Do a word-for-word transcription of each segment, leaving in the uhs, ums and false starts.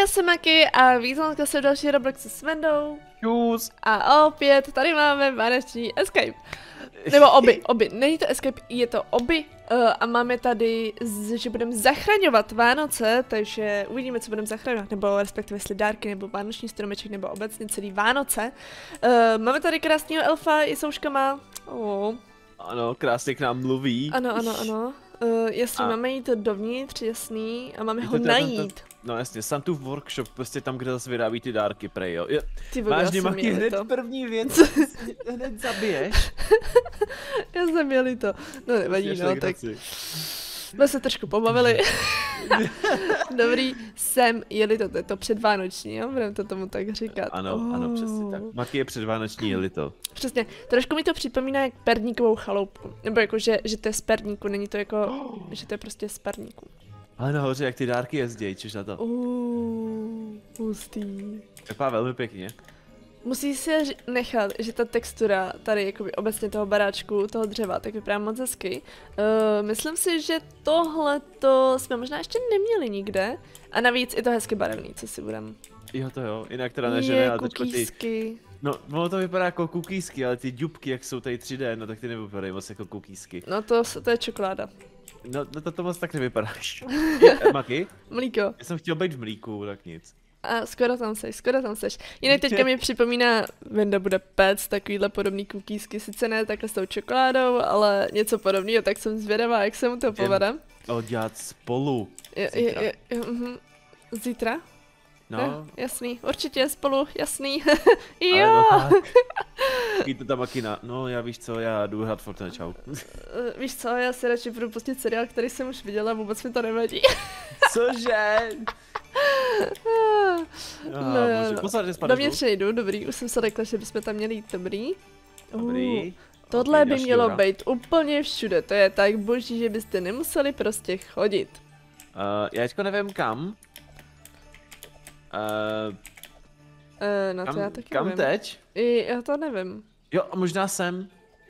já jsem Maki a vítám se v další Robloxu s Vendou. Čus. A opět tady máme vánoční escape. Nebo oby, oby. Není to escape, je to oby. Uh, a máme tady, že budeme zachraňovat Vánoce, takže uvidíme, co budeme zachraňovat. Nebo respektive jestli dárky, nebo vánoční stromeček, nebo obecně celý Vánoce. Uh, máme tady krásného elfa i souškama. Oh. Ano, krásně k nám mluví. Ano, ano, ano. Uh, jasně, A... máme jít dovnitř, jasný, a máme ho to, najít. To, to, no jasně, Santův workshop, prostě tam, kde zase vyrábí ty dárky, prej, jo. Je, Ty máš Maky hned to. první věc, hned zabiješ. Já jsem měli to. No nevadí, no, tak jsme se trošku pobavili. Dobrý, jsem, jeli to, to je to předvánoční, jo? Budeme to tomu tak říkat. Ano, oh. ano, přesně tak. Maky je předvánoční, jeli to. Přesně, trošku mi to připomíná jak perníkovou chaloupu. Nebo jako, že, že to je z perníku, není to jako, oh. že to je prostě z perníku. Ale nahoře, jak ty dárky jezdějí, čiž na to. Uuu, hustý. Vypadá velmi pěkně. Musí si nechat, že ta textura tady jakoby obecně toho baráčku, toho dřeva, tak vypadá moc hezky. Uh, myslím si, že tohle to jsme možná ještě neměli nikde. A navíc i to hezky barevný, co si budem. Jo to jo, jinak teda nežené, ale teďko ty... No, ono to vypadá jako kukísky, ale ty dubky, jak jsou tady tři dé, no tak ty nevypadají moc jako kukísky. No to, to je čokoláda. No, no to, to moc tak nevypadáš. Maky? Mlíko. Já jsem chtěl být v mlíku, tak nic. A skoro tam seš, skoro tam seš. Jinak teďka mi připomíná, Venda bude péct takovýhle podobný kukísky, sice ne takhle s tou čokoládou, ale něco podobného, tak jsem zvědavá, jak se mu to povede. O, dělat spolu. Je, je, je, je, uh, zítra? No. no. Jasný, určitě spolu, jasný. Jo! No Víte tam Makina, no já víš co, já jdu hrát Fortnite, čau. Uh, víš co, já si radši budu pustit seriál, který jsem už viděla, vůbec mi to nevadí. Cože? No, no, no. Posledně Dovnitř nejdu, dobrý, už jsem se řekla, že bychom tam měli jít, dobrý. Dobrý. Uh, tohle okay, by mělo být úplně všude, to je tak boží, že byste nemuseli prostě chodit. Uh, já teďko nevím kam. Uh, uh, no kam, to já taky kam nevím. teď? I, já to nevím. Jo, a možná jsem.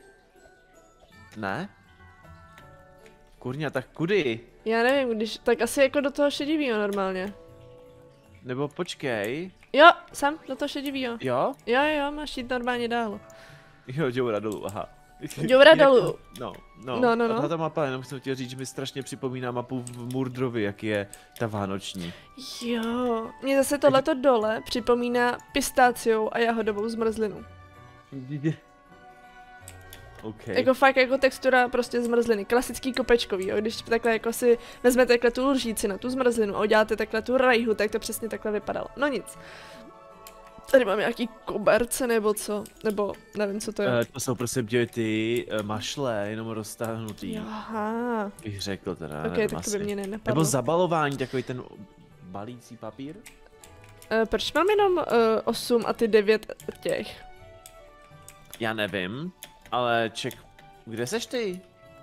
Ne? Kurňa, tak kudy? Já nevím, když, tak asi jako do toho šedivýho normálně. Nebo počkej. Jo, sam, do toho šedivýho. Jo? Jo, jo, máš jít normálně dál. Jo, Joura dolů, aha. Joura dolů. No, no, no, no, no. A tato mapa, jenom jsem chtěl říct, že mi strašně připomíná mapu v Murdrovi, jak je ta vánoční. Jo, mě zase tohleto dole připomíná pistáciou a jahodovou zmrzlinu. Okay. Jako fakt jako textura prostě zmrzliny, klasický kopečkový, jo? Když takhle jako si vezmete takhle tu lžíci na tu zmrzlinu a uděláte takhle tu rajhu, tak to přesně takhle vypadalo. No nic. Tady mám nějaký koberce nebo co, nebo nevím co to je. Uh, to jsou prostě děj ty uh, mašle, jenom roztáhnutý. Aha. Bych řekl teda. Ok, tak to by mě nenapadlo. Nebo zabalování, takový ten balící papír? Uh, proč mám jenom uh, osm a ty devět těch? Já nevím, ale ček... Kde seš ty?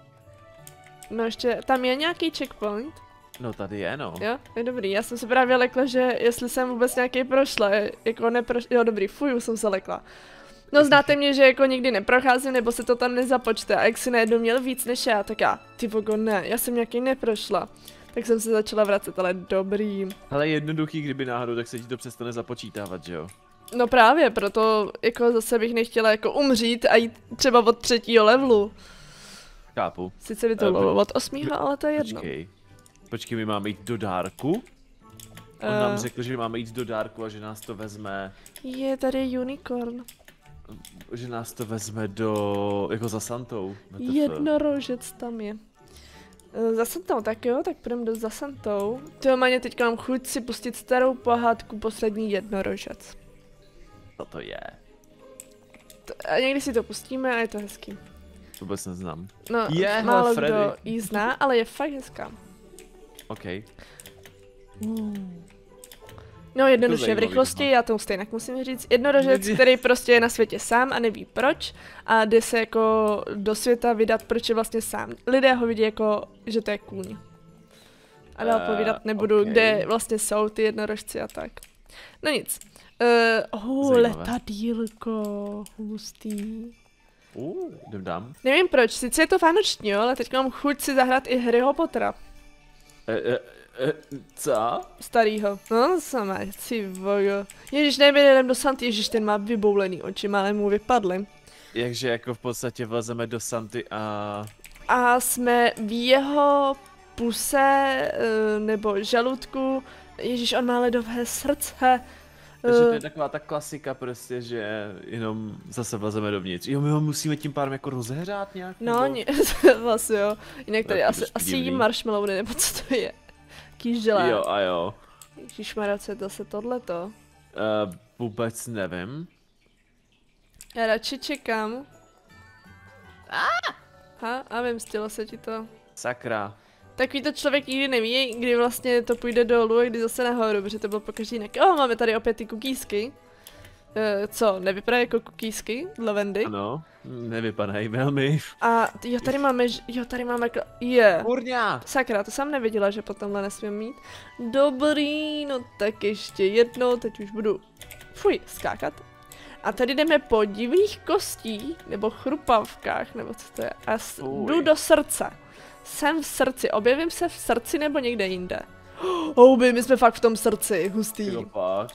No ještě, tam je nějaký checkpoint? No tady je, no. Jo, je dobrý, já jsem se právě lekla, že jestli jsem vůbec nějaký prošla, jako neprošla, jo dobrý, fuj, už jsem se lekla. No znáte mě, že jako nikdy neprocházím, nebo se to tam nezapočte a jak si najednou měl víc než já, tak já, ty vogo ne, já jsem nějaký neprošla. Tak jsem se začala vracet, ale dobrý. Ale jednoduchý, kdyby náhodou, tak se ti to přestane započítávat, že jo? No právě, proto jako zase bych nechtěla jako umřít a jít třeba od třetího levelu. Chápu. Sice by to uh, bylo od osmého, ale to je jedno. Počkej. Počkej, my máme jít do dárku? On uh, nám řekl, že máme jít do dárku a že nás to vezme... Je tady unicorn. Že nás to vezme do... jako za Santou. Jednorožec tam je. Za Santou, tak jo, tak půjdeme do za Santou. To má teďka mám chuť si pustit starou pohádku Poslední jednorožec. Co to je? To, a někdy si to pustíme a je to hezký. Vůbec neznám. No, je, málo Freddy. Kdo ji zná, ale je fakt hezká. OK. Mm. No jednoduše v rychlosti, no. já to stejně musím říct, jednorožec, který prostě je na světě sám a neví proč a jde se jako do světa vydat, proč je vlastně sám. Lidé ho vidí jako, že to je kůň. A dál uh, povídat nebudu, okay. Kde vlastně jsou ty jednorožci a tak. No nic. Uh, oh, letadílko, hustý. Uh, jdem dám. Nevím proč, sice je to vánoční, jo, ale teď mám chuť si zahrát i Harryho Pottera. Uh, uh, E, co? Starýho. No, samé, si vojo. Ježíš, nevím, jdem do Santy, ježíš, ten má vyboulený oči, ale mu vypadly. Jakže jako v podstatě vlezeme do Santy a... A jsme v jeho puse, nebo žaludku, ježíš, on má ledové srdce. Takže to je taková ta klasika prostě, že jenom zase vlezeme dovnitř. Jo, my ho musíme tím pádem jako rozehřát nějak? No, nebo... ně, vlastně jo. Jinak tady asi, asi jí marshmallowy, nebo co to je? Jaký želé. Jo a jo. Ježišmarja, co je to se tohleto? Uh, vůbec nevím. Já radši čekám. Ha, a vím, stilo se ti to. Sakra. Takový to člověk nikdy neví, kdy vlastně to půjde dolů a kdy zase nahoru, protože to bylo pokaždý jinak. Oh, máme tady opět ty kukísky. Uh, co, nevypadá jako kukísky? Lavendy? Ano, nevypadají velmi. A jo, tady máme, jo, tady máme, je. Yeah. Kurňa! Sakra, to jsem nevěděla, že po tomhle nesmím mít. Dobrý, no tak ještě jednou, teď už budu, fuj, skákat. A tady jdeme po divných kostí, nebo chrupavkách, nebo co to je. A jdu do srdce. Jsem v srdci, objevím se v srdci nebo někde jinde. Houby, my jsme fakt v tom srdci, hustý. Jo, fakt.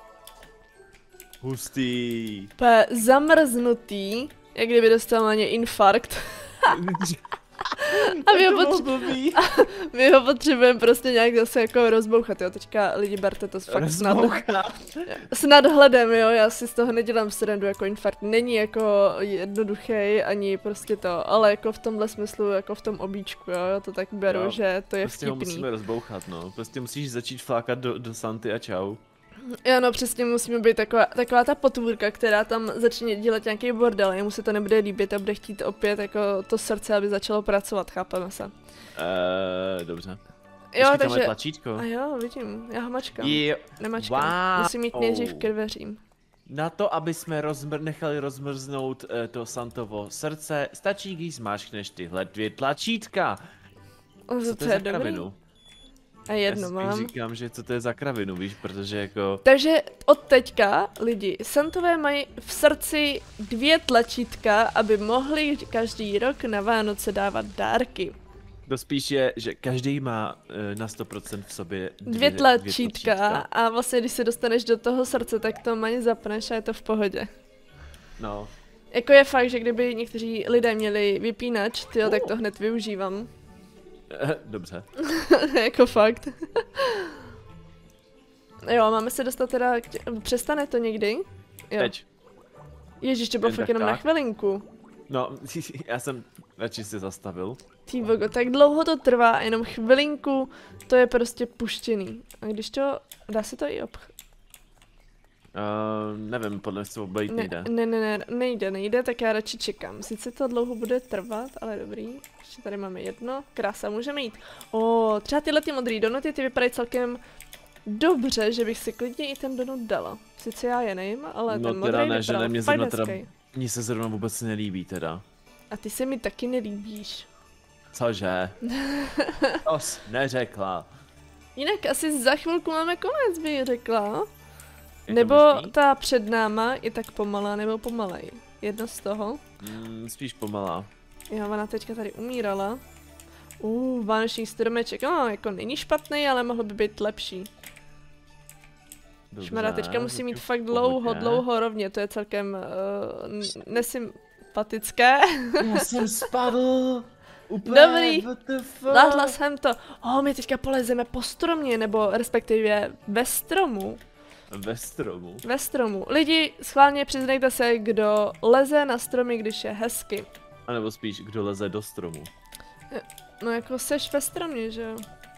Hustý. P zamrznutý, jak kdyby dostal na ně infarkt. A my ho, potře my ho potřebujeme prostě nějak zase jako rozbouchat, jo, teďka lidi berte to fakt snad, s nadhledem, jo, já si z toho nedělám srandu, jako infarkt není jako jednoduchý ani prostě to, ale jako v tomhle smyslu, jako v tom obíčku, jo, já to tak beru, jo, že to je prostě vtipný. Prostě ho musíme rozbouchat, no, prostě musíš začít flákat do, do Santy a čau. Jo, no přesně, musíme být taková, taková ta potvůrka, která tam začne dělat nějaký bordel, jemu se to nebude líbit a bude chtít opět jako to srdce, aby začalo pracovat, chápeme se. Eee, dobře. Jo, Počkej, takže... tlačítko. A jo, vidím, já ho mačkám. Jo. Nemačkám, Wow. musím mít nejdřív ke dveřím. Na to, aby jsme rozmr nechali rozmrznout uh, to Santovo srdce, stačí, když zmáčkneš tyhle dvě tlačítka. O, Co to je za kravinu? A jedno Já mám. říkám, že co to je za kravinu, víš, protože jako... Takže od teďka lidi Santové mají v srdci dvě tlačítka, aby mohli každý rok na Vánoce dávat dárky. To spíš je, že každý má uh, na sto procent v sobě dvě, dvě, tlačítka, dvě tlačítka a vlastně když se dostaneš do toho srdce, tak to maně zapneš a je to v pohodě. No. Jako je fakt, že kdyby někteří lidé měli vypínač, tyjo, uh. tak to hned využívám. Dobře. Jako fakt. Jo, máme se dostat teda, k tě... přestane to někdy? Jo. Teď. Ježíš, to bylo fakt jenom tak. Na chvilinku. No, já jsem radši se zastavil. Ty vogo, tak dlouho to trvá, jenom chvilinku, to je prostě puštěný. A když to, dá se to i obch... Uh, nevím, podle mě se obejít ne, nejde. Ne, ne, ne, nejde, nejde, tak já radši čekám. Sice to dlouho bude trvat, ale dobrý. Ještě tady máme jedno, krása, můžeme jít. O, třeba tyhle ty modrý donuty, ty vypadají celkem dobře, že bych si klidně i ten donut dala. Sice já je nevím, ale no, ten modrý teda ne, vypadal že ne, mě fakt teda, hezký. mně se zrovna vůbec nelíbí teda. A ty se mi taky nelíbíš. Cože? To jsi neřekla. Jinak asi za chvilku máme konec, bych řekla. Je nebo možný? Ta před náma je tak pomalá, nebo pomalej. Jedno z toho. Mm, spíš pomalá. Jo, ona teďka tady umírala. Uh, vánoční stromeček, no, jako není špatný, ale mohl by být lepší. Dobře, Šmara, teďka musí mít fakt dlouho, pohodě. dlouho rovně, to je celkem uh, nesympatické. Já jsem spadl. Úplně, Dobrý, zvládla jsem to. Oh, my teďka polezeme po stromě, nebo respektive ve stromu. Ve stromu. Ve stromu. Lidi, schválně přiznejte se, kdo leze na stromy, když je hezky. A nebo spíš, kdo leze do stromu. No jako seš ve stromě, že jo?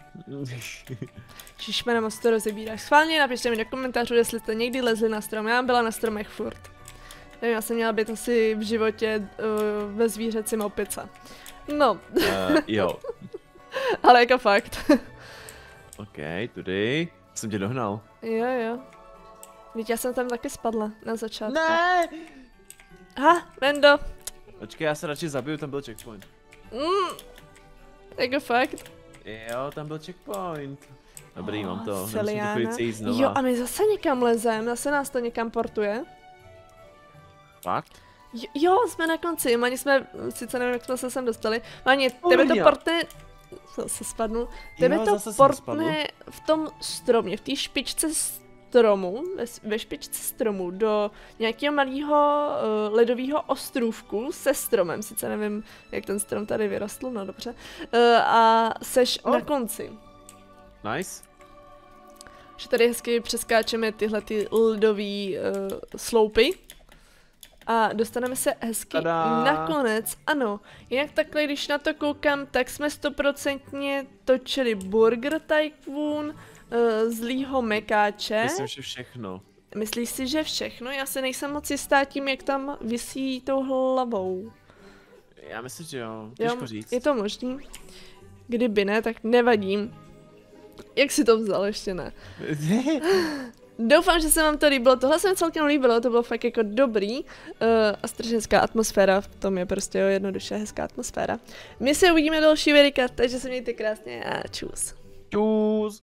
Čižmena, moc to rozebíráš. Schválně napište mi do komentářů, jestli jste někdy lezli na strom. Já byla na stromech furt. Nevím, já jsem měla být asi v životě uh, ve zvířecím opice. No. Uh, jo. Ale jako fakt. OK, tudy. Jsem tě dohnal. Jo, jo. Víte, já jsem tam taky spadla na začátku. Ne! Ha, Mendo. Počkej, já se radši zabiju, tam byl checkpoint. Mm. Jako fakt. Jo, tam byl checkpoint. Dobrý, oh, mám to. Celiana. Nemusím to jít znova. Jo, a my zase někam lezem, zase nás to někam portuje. Fakt? Jo, jo, jsme na konci, Mani jsme, sice nevím, jak jsme se sem dostali. Mani, tebe to portne Zase spadnu. Tebe Jo, to zase jsem spadl. portne v tom stromě, v té špičce stromu, ve, ve špičce stromu, do nějakého malého uh, ledového ostrůvku se stromem, sice nevím, jak ten strom tady vyrostl, no dobře, uh, a seš Oh. na konci. Nice. Že tady hezky přeskáčeme tyhle ty ledový uh, sloupy a dostaneme se hezky Tada. nakonec, ano. Jinak takhle, když na to koukám, tak jsme stoprocentně točili Burger Tycoon, uh, zlýho mekáče. Myslím, že všechno. Myslíš si, že všechno? Já se nejsem moc jistá tím, jak tam visí tou hlavou. Já myslím, že jo. Jo, Těžko říct. je to možný. Kdyby ne, tak nevadím. Jak si to vzal, ještě ne. Doufám, že se vám to líbilo. Tohle se mi celkem líbilo, to bylo fakt jako dobrý. Uh, a strašně hezká atmosféra, v tom je prostě jednoduše hezká atmosféra. My se uvidíme další videa, takže se mějte krásně a čus. Čus.